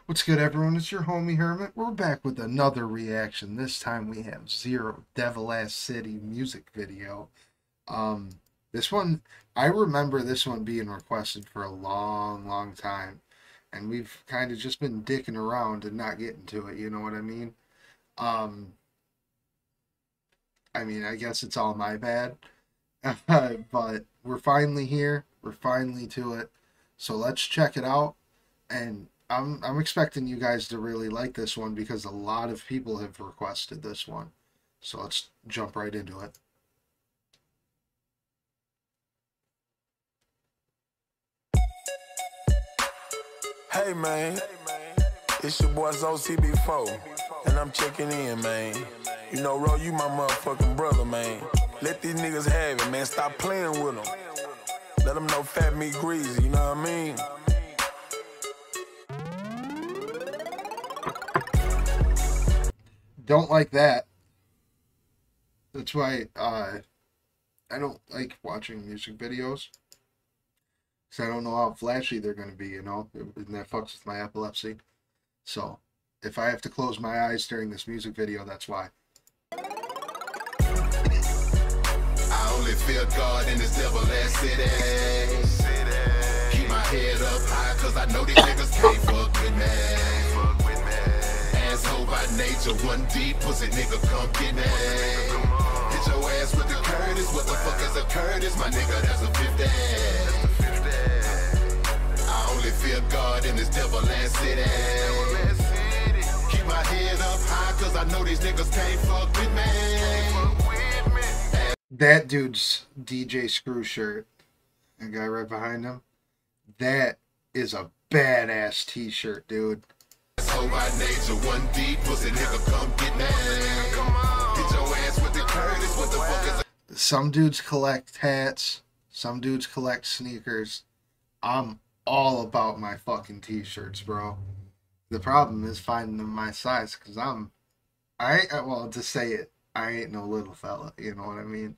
What's good, everyone? It's your homie Hermit. We're back with another reaction. This time we have Zero Devil Ass City music video. This one, I remember this one being requested for a long time, and we've kind of just been dicking around and not getting to it. You know what I mean? I guess it's all my bad, but we're finally here. We're finally to it. So let's check it out, and I'm expecting you guys to really like this one because a lot of people have requested this one. So let's jump right into it. Hey man, it's your boy OCB4, and I'm checking in, man. You know, Ro, you my motherfucking brother, man. Let these niggas have it, man. Stop playing with them. Let them know fat meat greasy, you know what I mean? Don't like that. That's why I don't like watching music videos, because I don't know how flashy they're going to be, you know, and that fucks with my epilepsy. So if I have to close my eyes during this music video, that's why. I only fear God in this devil ass city. Keep my head up high, cause I know these niggas can't fuck with me. Asshole by nature, one deep pussy nigga, come get me. Hit your ass with the Curtis. What the fuck is a Curtis? My nigga, that's a 50. I only fear God in this devil ass city. Keep my head up high, cause I know these niggas can't fuck with me. That dude's DJ Screw shirt, the guy right behind him, that is a badass t-shirt, dude. So by nature, one deep pussy nigga, come get me. Hit your ass with the Curtis. What the fuck is a... Some dudes collect hats, some dudes collect sneakers. I'm all about my fucking t-shirts, bro. The problem is finding them my size, because well, to say it, I ain't no little fella, you know what I mean?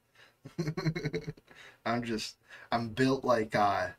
I'm built like a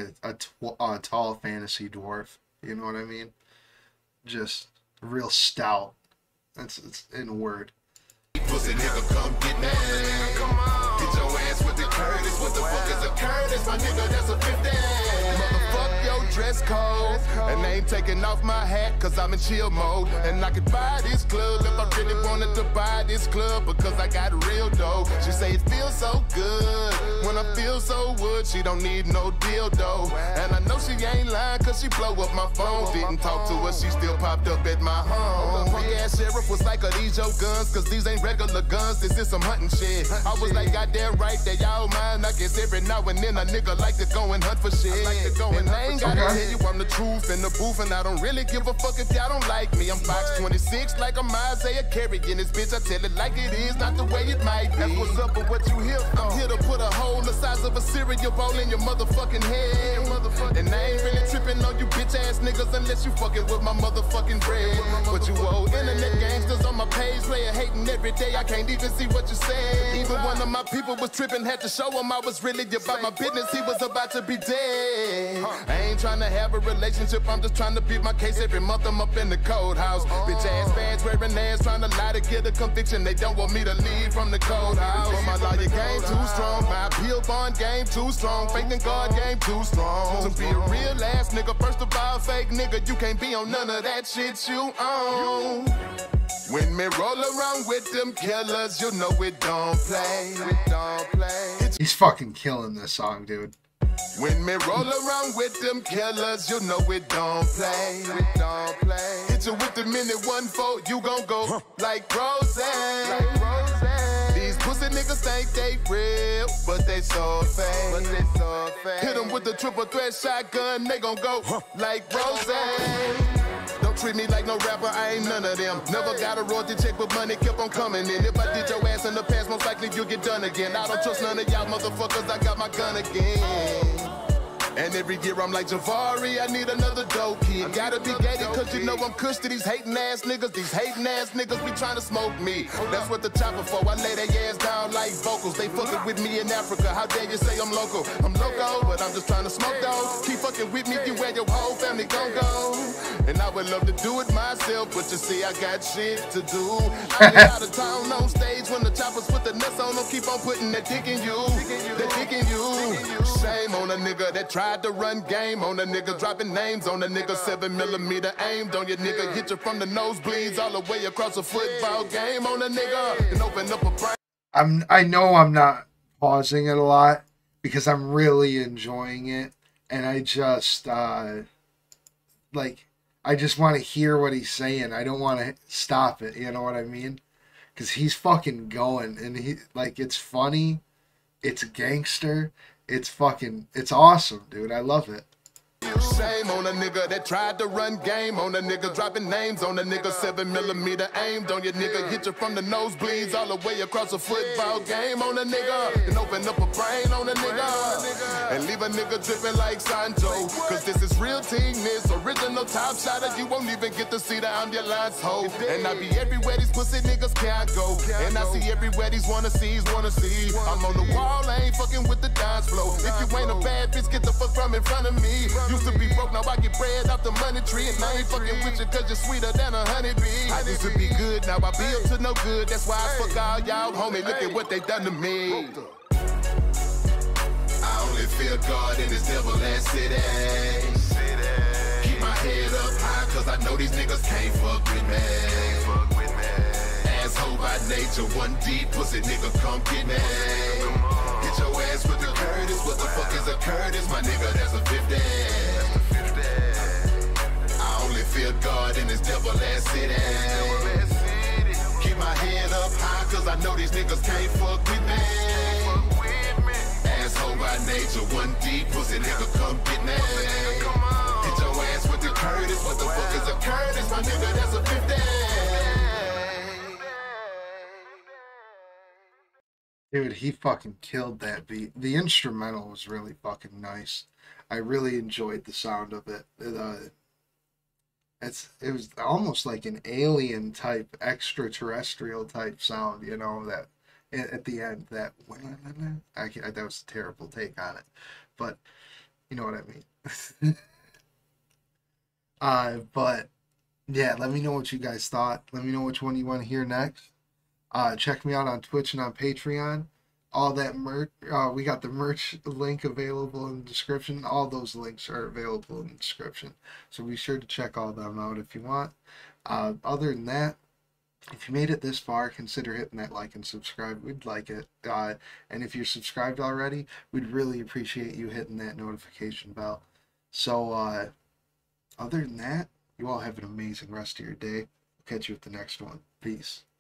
tall fantasy dwarf, you know what I mean? Just real stout. It's in a word. Pussy nigga, come get me. Hit your ass with the Curtis. What the fuck is a Curtis? My nigga, that's a 50. Motherfuck your dress code, and I ain't taking off my hat cause I'm in chill mode. And I could buy this club if I really wanted to buy this club, because I got real dough. She say it feels so good when I feel so wood. She don't need no dildo, and I know she ain't lying cause she blow up my phone. Didn't talk to her, she still popped up at my home. Punk ass sheriff was like, are these your guns? Cause these ain't regular guns, this is some hunting shit. I was like, goddamn right, they all mine. I guess every now and then a nigga like to go and hunt for shit. And I ain't gotta tell you I'm the truth in the booth, and I don't really give a fuck if y'all don't like me. I'm Fox 26 like I'm Isaiah Carey in this bitch. I tell it like it is, not the way it might be. That's what's up with what you hear from. I'm here to put a hole the size of a cereal bowl in your motherfucking head. And I ain't really tripping on you bitch ass niggas unless you fucking with my motherfucking bread. But you old internet gangsters on my page, player hating every day. I can't even see what you said. Even one of my people was tripping, had to show him I was really about my business. He was about to be dead. I ain't trying to have a relationship, I'm just trying to beat my case. Every month I'm up in the cold house. Bitch ass badge wearing ass, trying to lie to get a conviction. They don't want me to leave from the cold house. But my lawyer game too strong, my appeal bond game too strong, faith in God game too strong. To be a real ass nigga, first of all, fake nigga, you can't be on none of that shit you own. When me roll around with them killers, you know it don't play. He's fucking killing this song, dude. When me roll around with them killers, you know it don't play. Hit you with the minute 1-4, you gon' go like Rose. These pussy niggas think they real, but they so fake. Hit them with the triple threat shotgun, they gon' go like Rose. Don't treat me like no rapper, I ain't none of them. Never got a royalty check, but money kept on coming in. If I did your ass in the past, most likely you'll get done again. I don't trust none of y'all motherfuckers, I got my gun again. And every year I'm like Javari, I need another dope kid. Gotta be gated cause you know I'm cush to these hating ass niggas. These hating ass niggas be trying to smoke me. That's what the chopper for. I lay their ass down like vocals. They fucking with me in Africa. How dare you say I'm local? I'm loco, but I'm just trying to smoke though. Keep fucking with me, you and your whole family gon' go. And I would love to do it myself, but you see I got shit to do. I be out of town on stage when the choppers put the nuts on them. Keep on putting that dick in you, that dick in you. Shame on a nigga that tried to run game on a nigga, dropping names on a nigga. 7mm aimed on your nigga, hit you from the nosebleeds all the way across a football game on a nigga, and open up a brain. I know I'm not pausing it a lot because I'm really enjoying it, and I just like I just want to hear what he's saying. I don't want to stop it, you know what I mean? Because he's fucking going, and he like it's funny, it's gangster, it's awesome, dude. I love it. Shame on a nigga that tried to run game on a nigga, dropping names on a nigga. 7mm aimed on your nigga, hit you from the nosebleeds all the way across a football game on a nigga, and open up a brain on a nigga, and leave a nigga dripping like Sancho. Cause this is real teamness, original top shotter. You won't even get to see the ambulance hoe. And I be everywhere these pussy niggas can't go, and I see everywhere these wanna see. I'm on the wall, I ain't fucking with the dance flow. If you ain't a bad bitch, get the fuck from in front of me. Used to be broke, now I get bread off the money tree. And I ain't fucking with you cause you're sweeter than a honeybee. I used to be good, now I be up to no good. That's why I fuck all y'all, homie, look at what they done to me. I only fear God in this devil ass city. Keep my head up high cause I know these niggas can't fuck with me. Asshole by nature, 1D pussy nigga come get me. Hit your ass with the Curtis, what the fuck is a Curtis? My nigga, that's a 50. I only fear God in this devil ass city. Keep my head up high cause I know these niggas can't fuck with me. Asshole by nature, 1D pussy nigga come get me. Hit your ass with the Curtis, what the fuck is a Curtis? My nigga, that's a 50. Dude, he fucking killed that beat. The instrumental was really fucking nice. I really enjoyed the sound of it. It was almost like an alien type, extraterrestrial type sound, you know, that at the end, that that was a terrible take on it, but you know what I mean. But yeah, let me know what you guys thought. Let me know which one you want to hear next. Check me out on Twitch and on Patreon. All that merch, we got the merch link available in the description. All those links are available in the description. So be sure to check all them out if you want. Other than that, if you made it this far, consider hitting that like and subscribe. We'd like it. And if you're subscribed already, we'd really appreciate you hitting that notification bell. So, other than that, you all have an amazing rest of your day. Catch you at the next one. Peace.